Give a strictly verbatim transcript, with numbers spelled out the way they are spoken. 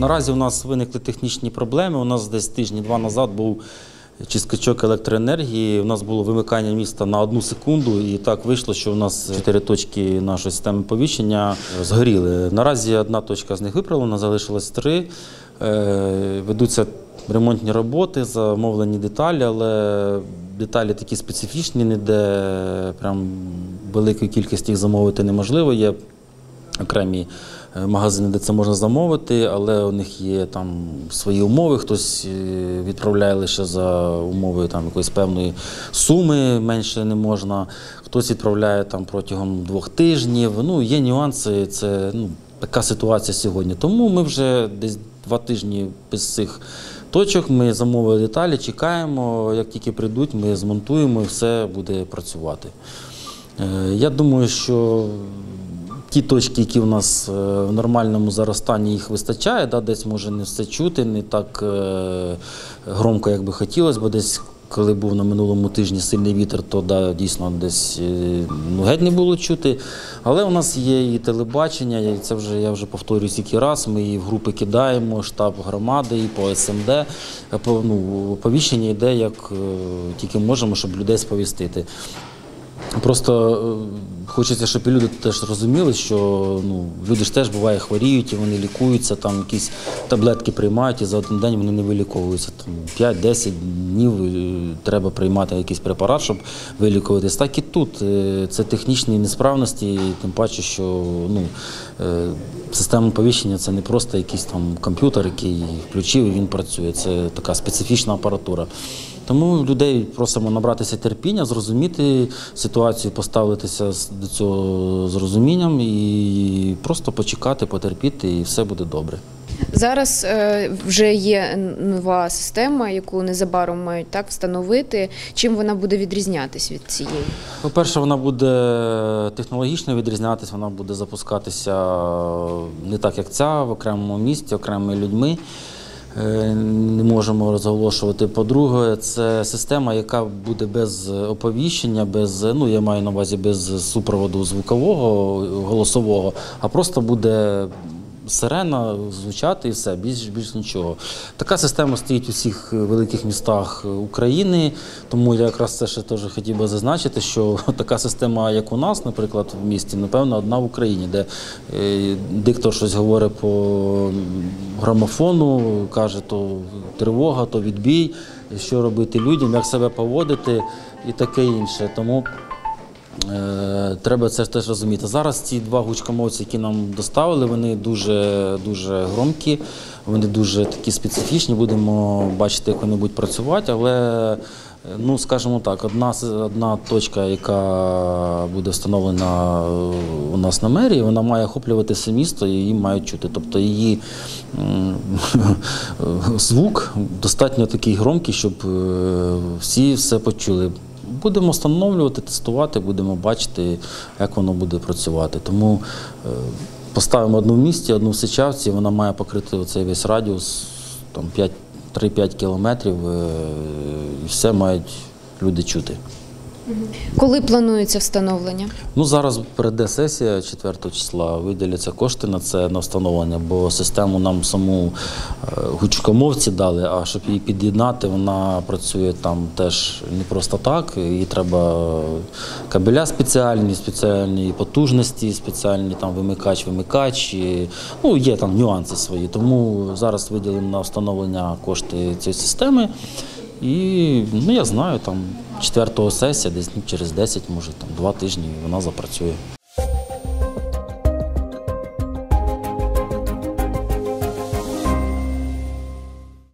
Наразі у нас виникли технічні проблеми. У нас десь тижні-два назад був чи скачок електроенергії. У нас було вимикання міста на одну секунду, і так вийшло, що у нас чотири точки нашої системи оповіщення згоріли. Наразі одна точка з них виправлена, залишилось три. Ведуться ремонтні роботи, замовлені деталі, але деталі такі специфічні, ніде прям великої кількості їх замовити неможливо. Є окремі магазини, де це можна замовити, але у них є там свої умови. Хтось відправляє лише за умови там якоїсь певної суми, менше не можна. Хтось відправляє там протягом двох тижнів. Ну, є нюанси, це ну, така ситуація сьогодні. Тому ми вже десь два тижні без цих точок, ми замовили деталі, чекаємо, як тільки прийдуть, ми змонтуємо і все буде працювати. Я думаю, що ті точки, які у нас в нормальному зараз стані, їх вистачає, да, десь може не все чути, не так громко, як би хотілося, бо десь, коли був на минулому тижні сильний вітер, то да, дійсно десь ну, геть не було чути. Але у нас є і телебачення, і це вже, я вже повторюю стільки раз, ми і в групи кидаємо, штаб громади, і по ес ем де. Ну, оповіщення йде, як тільки можемо, щоб людей сповістити. Просто хочеться, щоб і люди теж розуміли, що ну, люди ж теж буває хворіють, і вони лікуються, там якісь таблетки приймають, і за один день вони не виліковуються. п'ять-десять днів треба приймати якийсь препарат, щоб вилікуватись. Так і тут. Це технічні несправності, тим паче, що ну, система оповіщення – це не просто якийсь там комп'ютер, який включив і він працює. Це така специфічна апаратура. Тому людей просимо набратися терпіння, зрозуміти ситуацію, поставитися до цього з розумінням і просто почекати, потерпіти, і все буде добре. Зараз е, вже є нова система, яку незабаром мають так встановити. Чим вона буде відрізнятися від цієї? По-перше, вона буде технологічно відрізнятися, вона буде запускатися не так, як ця, в окремому місці, окремими людьми. Не можемо розголошувати. По-друге, це система, яка буде без оповіщення, без, ну, я маю на увазі без супроводу звукового, голосового, а просто буде сирена звучати і все, більш, більш нічого. Така система стоїть у всіх великих містах України, тому я якраз це ще теж хотів би зазначити, що така система, як у нас, наприклад, в місті, напевно, одна в Україні, де диктор щось говорить по грамофону, каже, то тривога, то відбій, що робити людям, як себе поводити і таке інше. Тому треба це теж розуміти. Зараз ці два гучкомовці, які нам доставили, вони дуже, дуже громкі, вони дуже такі специфічні, будемо бачити, як вони будуть працювати, але, ну, скажімо так, одна, одна точка, яка буде встановлена у нас на мерії, вона має охоплювати все місто і її мають чути. Тобто її звук достатньо такий громкий, щоб всі все почули. Будемо встановлювати, тестувати, будемо бачити, як воно буде працювати. Тому поставимо одну в місті, одну в Сичавці, вона має покрити оцей весь радіус, там три-п'ять кілометрів, і все мають люди чути. Коли планується встановлення? Ну, зараз прийде сесія четвертого числа, виділяться кошти на це, на встановлення, бо систему нам саму гучкомовці дали, а щоб її під'єднати, вона працює там теж не просто так, їй треба кабеля спеціальні, спеціальні потужності, спеціальні там вимикач-вимикач, ну, є там нюанси свої, тому зараз виділимо на встановлення кошти цієї системи. І, ну, я знаю, там четвертого сесія, десь через десять, може, там, два тижні вона запрацює.